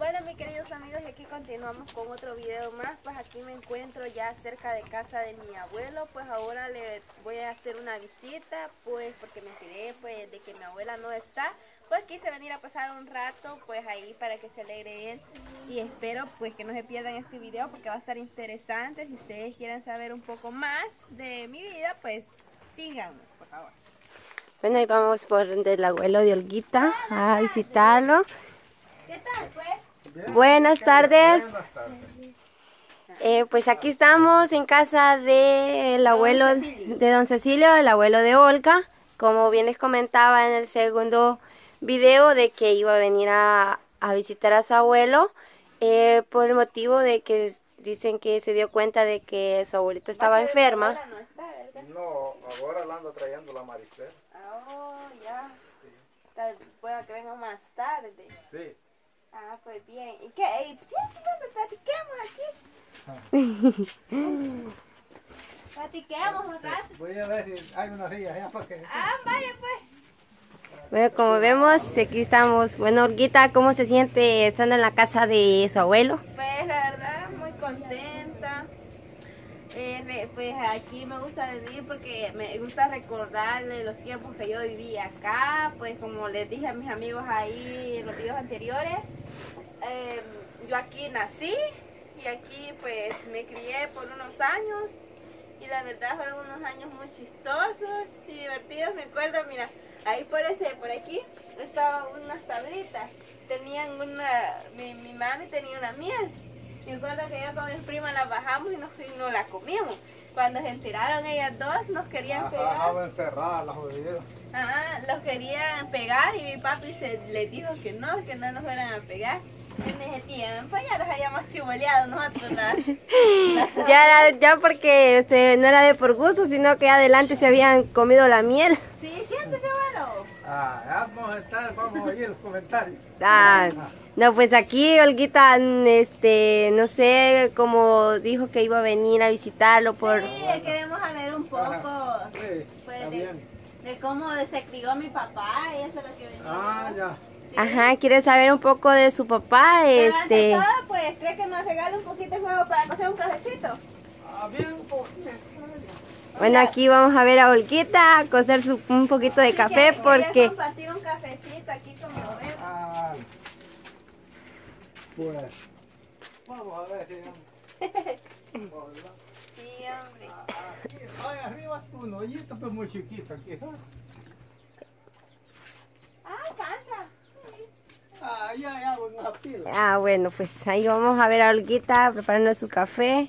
Bueno, mis queridos amigos, y aquí continuamos con otro video más. Pues aquí me encuentro ya cerca de casa de mi abuelo. Pues ahora le voy a hacer una visita, pues porque me enteré pues de que mi abuela no está. Pues quise venir a pasar un rato pues ahí para que se alegre él. Y espero pues que no se pierdan este video porque va a estar interesante. Si ustedes quieren saber un poco más de mi vida, pues síganme, por favor. Bueno, ahí vamos por donde el abuelo de Olguita a visitarlo. ¿Qué tal, pues? Bien, buenas tardes. Pues aquí estamos en casa del abuelo de don Cecilio, el abuelo de Olga. Como bien les comentaba en el segundo video de que iba a venir a visitar a su abuelo por el motivo de que dicen que se dio cuenta de que su abuelita estaba enferma. No, ahora la ando trayendo la Maricel. Oh, ya. Sí. Pueda que venga más tarde. Sí. Ah, pues bien. ¿Y qué? Sí, platiquemos aquí. Platiquemos un rato. Voy a ver si hay unos días ya para que... Vaya pues. Bueno, como vemos, aquí estamos. Bueno, Olguita, ¿cómo se siente estando en la casa de su abuelo? Pues la verdad, muy contenta. Pues aquí me gusta venir porque me gusta recordarle los tiempos que yo viví acá. Pues como les dije a mis amigos ahí en los videos anteriores, yo aquí nací y aquí pues me crié por unos años. Y la verdad fueron unos años muy chistosos y divertidos. Me acuerdo, mira, ahí por aquí estaban unas tablitas. Tenían mi mami tenía una miel. Me acuerdo que yo con mis primas la bajamos y nos la comimos. Cuando se enteraron ellas dos, nos querían pegar. Estaban encerradas las jodidas. Los querían pegar y mi papi les dijo que no nos fueran a pegar. En ese tiempo ya los habíamos chivoleado nosotros. Ya porque no era de por gusto, sino que adelante se habían comido la miel. Sí, siéntese, abuelo. Vamos a oír los comentarios. No, pues aquí Olguita, no sé, como dijo que iba a venir a visitarlo por... Sí, queremos saber un poco Sí, pues, de cómo se crió mi papá y eso es lo que venía. Ya. Sí. Ajá, quiere saber un poco de su papá, Pero antes de todo, pues, ¿cree que nos regala un poquito de juego para cocer un cafecito? Bien, un poquito. Bueno, aquí vamos a ver a Olguita a cocer un poquito de café porque... compartir un cafecito aquí con mi abuelo. Pues, vamos a ver si... Sí, hombre. Aquí, arriba es un hoyito, pero muy chiquito aquí. Alcanza. Ya hago una pila. Bueno, pues ahí vamos a ver a Olguita preparando su café.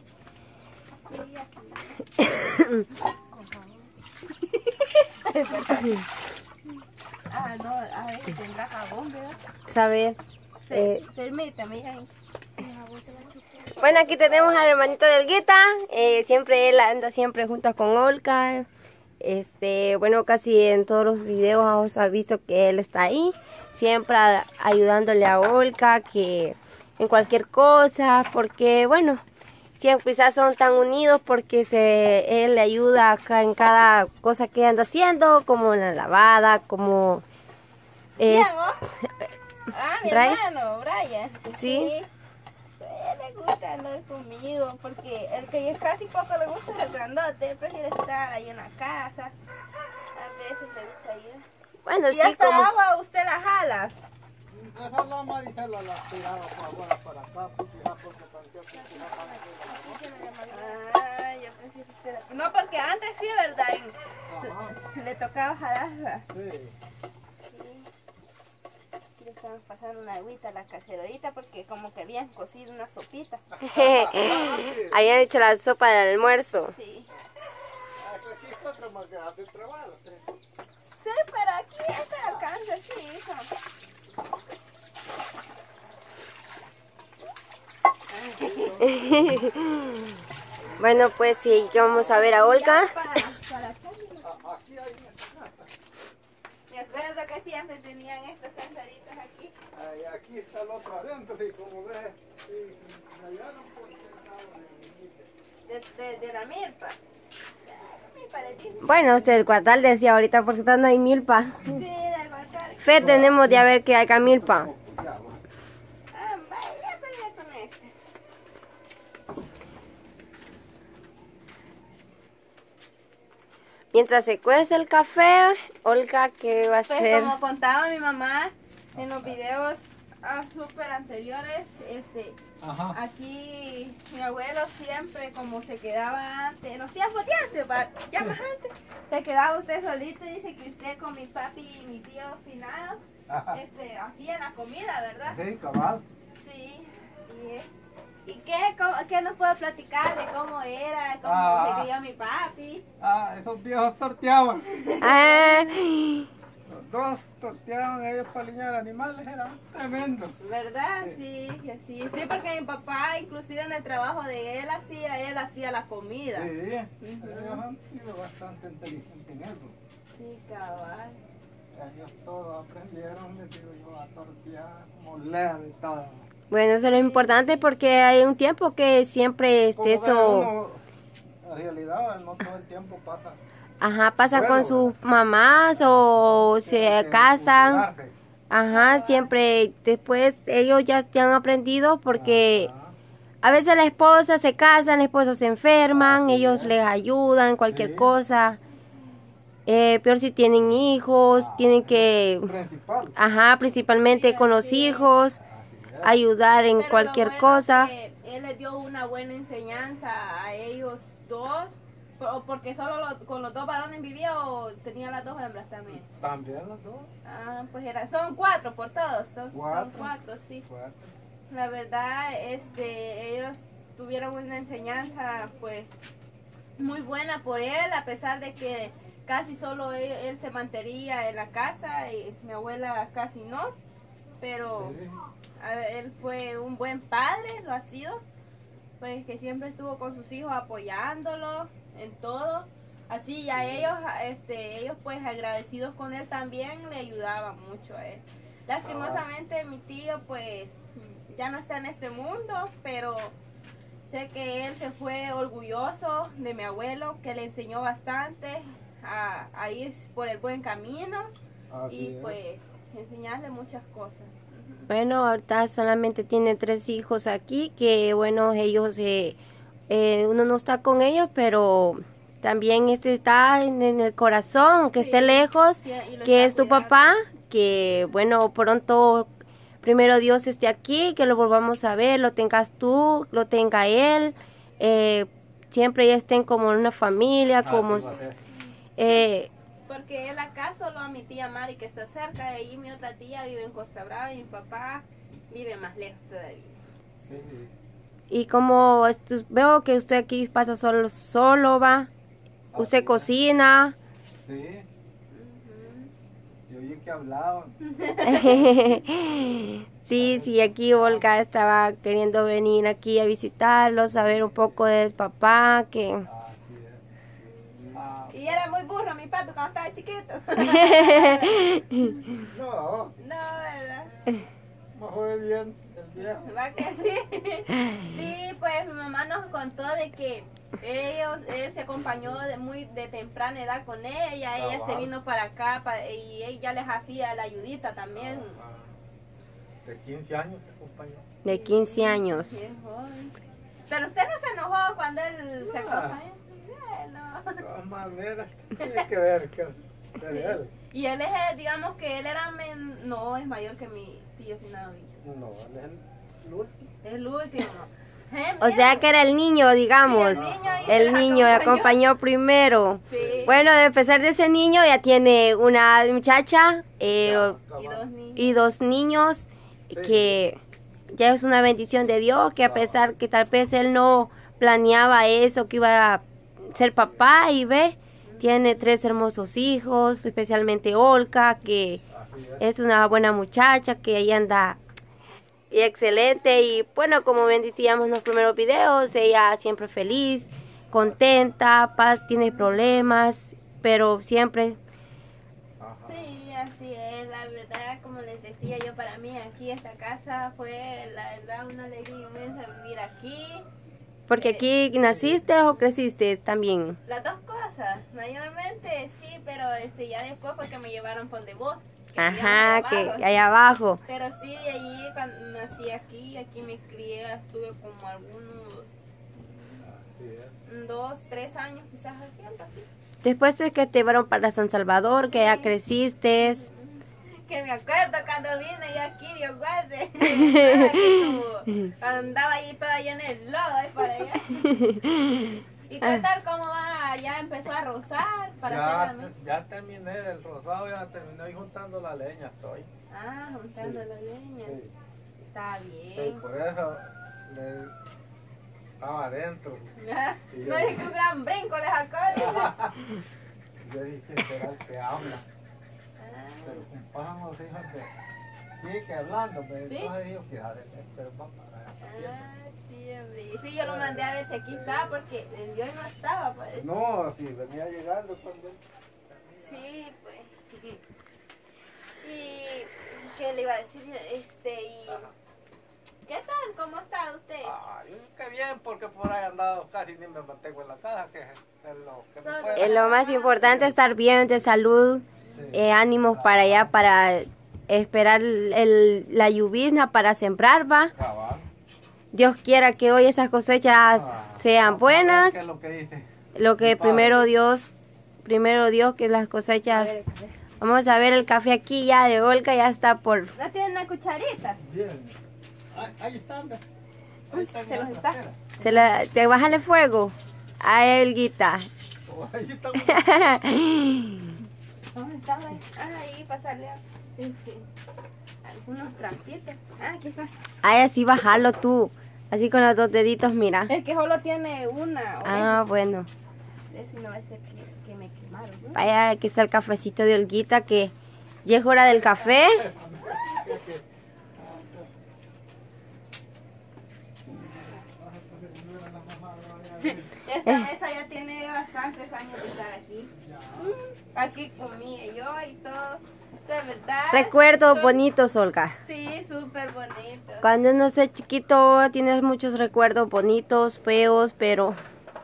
No, a ver, tendrá jabón, ¿verdad? Saber. Permítame, hija. Bueno, aquí tenemos al hermanito de Olguita. Siempre él anda siempre junto con Olga. Bueno, casi en todos los videos ha visto que él está ahí, siempre ayudándole a Olga que en cualquier cosa, porque bueno, siempre quizás son tan unidos porque él le ayuda acá en cada cosa que anda haciendo, como en la lavada, como mi hermano, Brian. Sí. Le gusta andar conmigo porque el que casi poco le gusta es el grandote. Él prefiere estar ahí en la casa. A veces le gusta ayudar. Bueno, y sí, hasta como... agua usted la jala. Esa la Maricela la tiraba para acá, porque ya porque yo pensé que usted... No, porque antes sí, ¿verdad? Le tocaba jalarla. Sí. Estamos pasando una agüita a la cacerodita porque como que habían cocido una sopita. Habían hecho la sopa del almuerzo. Sí. Aquí está otro más grande el trabajo. Sí, pero aquí este alcanza, sí, hijo. Bueno, pues sí, que vamos a ver a Olga. Me acuerdo que siempre tenían estos cansaditos aquí. Aquí está el otro adentro, y como ves, allá no puede de la milpa. Bueno, usted el cuatal decía ahorita porque no hay milpa. Sí, del cuatal. Fe tenemos de a ver que haya milpa. Vaya. Mientras se cuece el café, Olga, ¿qué va a Pues hacer? como contaba mi mamá en los videos súper anteriores, Ajá. aquí mi abuelo siempre, como se quedaba antes, en los tiempos de antes, ya más antes, se quedaba usted solito. Dice que usted con mi papi y mi tío finado, Ajá. hacían la comida, ¿verdad? Sí, cabal. Sí, sí. ¿Y qué nos puede platicar de cómo era, cómo Ah. se crió mi papi? Ah, esos viejos torteaban. Ah, Los dos torteaban ellos para aliñar animales, era tremendo. ¿Verdad? Sí, sí, sí, porque mi papá, inclusive en el trabajo de él hacía la comida. Sí, Ujú. ellos han sido bastante inteligentes en eso. Sí, cabal. Ellos todos aprendieron, les digo yo, a tortear, moler y todo. bueno, eso es lo importante porque hay un tiempo que siempre Como ve eso, uno, en realidad no todo el tiempo pasa. ajá, pasan Bueno, con sus mamás o se Tienen que casan, cultivarse. ajá, siempre después ellos ya han aprendido porque Ajá. a veces la esposa se casa, la esposa se enferman, Así ellos es. les ayudan, cualquier Sí. cosa. Peor si tienen hijos, tienen que, Principal. ajá, principalmente con los hijos, Así es. ayudar en Pero cualquier lo bueno cosa. que él les dio una buena enseñanza a ellos dos, porque solo con los dos varones vivía o tenía las dos hembras también. También los dos. Ah, pues son cuatro por todos, son Cuatro. cuatro, sí. Fuerte. La verdad, ellos tuvieron una enseñanza, pues, muy buena por él, a pesar de que casi solo él se mantenía en la casa y mi abuela casi no, pero Sí. él fue un buen padre, lo ha sido, pues que siempre estuvo con sus hijos apoyándolo en todo. Así a ellos pues agradecidos con él también le ayudaban mucho a él. Lastimosamente mi tío pues ya no está en este mundo, pero sé que él se fue orgulloso de mi abuelo, que le enseñó bastante a ir por el buen camino Así y es. pues enseñarle muchas cosas. Bueno, ahorita solamente tiene 3 hijos aquí, que bueno, ellos, uno no está con ellos, pero también está en el corazón, que Sí. esté lejos, Sí, y lo que está es tu cuidando. papá, que bueno, pronto, primero Dios esté aquí, que lo volvamos a ver, lo tengas tú, lo tenga él, siempre ya estén como en una familia, como... Así va a ser. Porque él acá solo a mi tía Mari que está cerca de ahí, mi otra tía vive en Costa Brava y mi papá vive más lejos todavía. Sí. Y como veo que usted aquí pasa solo va, usted Así es. cocina. Sí. Yo oí que hablaban. Sí, aquí Olga estaba queriendo venir aquí a visitarlo, saber un poco del papá, que... Así es. Ah, Y era muy burro mi papi cuando estaba chiquito. no, No, ¿verdad? me fue bien el viejo. ¿Va que sí? Sí, pues mi mamá nos contó de que él se acompañó muy de temprana edad con ella se Cabal. vino para acá y ella les hacía la ayudita también. Ah, de 15 años se acompañó. De 15 años. Bien joven. Pero usted no se enojó cuando él se No. acompañó. No. De todas maneras, tiene que ver que ser Sí. él. Y él es, digamos que él era, no, es mayor que mi tío finado. No, él es el último. Es el último. O sea que era el niño, digamos. Sí, el niño ahí El se la niño acompañó. acompañó primero. Sí. Bueno, de pesar de ese niño ya tiene una muchacha Ya, Y cabal. 2 niños. y 2 niños, Sí. que ya es una bendición de Dios, que a pesar que tal vez él no planeaba eso, que iba a ser papá, y ve, tiene 3 hermosos hijos, especialmente Olga, que Así es. es una buena muchacha, que ahí anda y excelente. Y bueno, como bien decíamos en los primeros videos, ella siempre feliz, contenta, tiene problemas, pero siempre... Ajá. Sí, así es, la verdad, como les decía yo, para mí aquí esta casa fue, la verdad, una alegría inmensa vivir aquí. Porque aquí naciste o creciste también. Las dos cosas, mayormente sí, pero ya después fue que me llevaron por de vos. que Ajá, vivíamos allá que abajo. allá abajo. Pero sí, de allí cuando nací aquí me crié, estuve como algunos 2, 3 años quizás aquí, algo así. Después es que te llevaron para San Salvador, que ya creciste. Que me acuerdo cuando vine yo aquí, Dios guarde. Andaba ahí toda llena de lodo ahí para allá. ¿Y qué tal? ¿Cómo va? ¿Ya empezó a rozar? Ya terminé del rosado, ya terminé ahí juntando la leña, estoy. Ah, juntando la leña. Sí. Está Sí, bien. por eso estaba adentro. No dije que un gran brinco le sacó. Yo dije que será el que habla. Pero comparamos, fíjate, sigue hablando, pero ¿Sí? entonces ellos quedaron, pero vamos a Sí, hombre. Sí, yo lo mandé a ver si aquí estaba porque el de hoy no estaba, pues. No, sí, venía llegando cuando... Sí, pues. Y qué le iba a decir, ¿qué tal? ¿Cómo está usted? Ay, qué bien, porque por ahí andado casi ni me mantengo en la casa, que es lo que me Es puede... lo más importante, estar bien de salud, ánimos para allá, para esperar la lluvizna para sembrar, va. Cabal. Dios quiera que hoy esas cosechas sean buenas. ¿Qué es lo que dice? Lo que primero Dios, que las cosechas. Vamos a ver el café aquí ya de Olga, ya está por... ¿No tiene una cucharita? Bien. Ahí están, ve. Ahí están. Se los está. Te bájale fuego a Elguita. Ahí están. ¿Dónde está? Ahí, pasarle algunos trapitos. Aquí está. Ay, así bájalo tú. Así con los dos deditos, mira. Es que solo tiene una. Ah, bueno. Si no va a ser que me quemaron, ¿no? Vaya, aquí está el cafecito de Olguita, que ya es hora del café. Esta mesa ya tiene bastantes años de estar aquí. Aquí comía yo y todo. De verdad. Recuerdos bonitos, Olga. Sí, súper bonito. Cuando uno es chiquito tienes muchos recuerdos bonitos, feos, pero...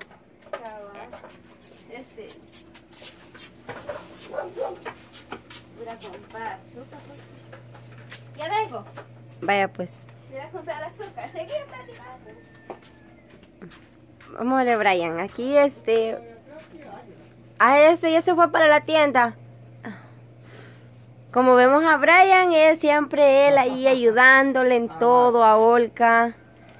Voy a comprar azúcar. Ya vengo. Vaya pues. Voy a comprar azúcar. Seguí platicando. Vamos a ver, Brian. Aquí ya se fue para la tienda. Como vemos a Brian, es siempre él ahí ayudándole en todo a Olga.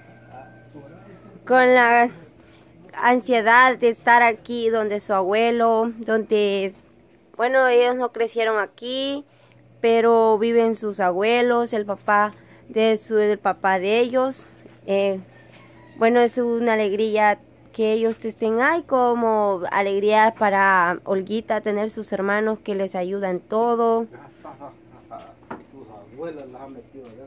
Con la ansiedad de estar aquí donde su abuelo, donde, bueno, ellos no crecieron aquí, pero viven sus abuelos, el papá del papá de ellos. Bueno, es una alegría que ellos estén ahí, como alegría para Olguita tener sus hermanos que les ayudan en todo. Tus abuelas las han metido adentro.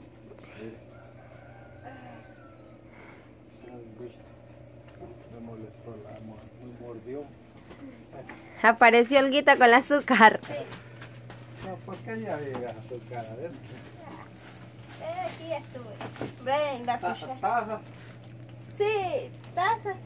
Me molestó, me mordió. Apareció Olguita con el azúcar. No, ¿por qué ya llegas azúcar adentro? Aquí estuve. Ven, la cuchara. ¿Taza? Sí, taza.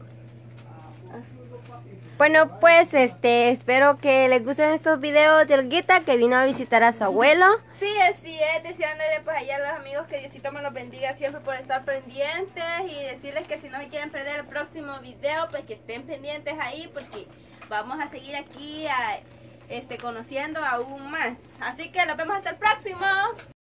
Bueno, pues espero que les gusten estos videos de Olguita, que vino a visitar a su abuelo. Sí, así es, deseándole pues allá a los amigos que Diosito me los bendiga siempre por estar pendientes y decirles que si no se quieren perder el próximo video, pues que estén pendientes ahí porque vamos a seguir aquí conociendo aún más. Así que nos vemos hasta el próximo.